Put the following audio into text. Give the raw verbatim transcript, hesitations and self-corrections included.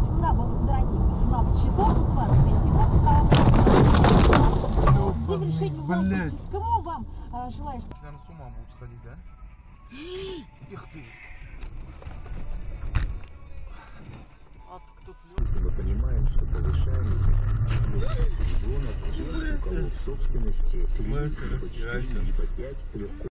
Давайте мы работаем, дорогие. восемнадцать часов двадцать пять минут. К завершению выпускому вам желаю, что... Наверное, с ума будут сходить, да? Их ты! Мы понимаем, что повышается зона, у кого в собственности три, либо четыре, либо пять легко.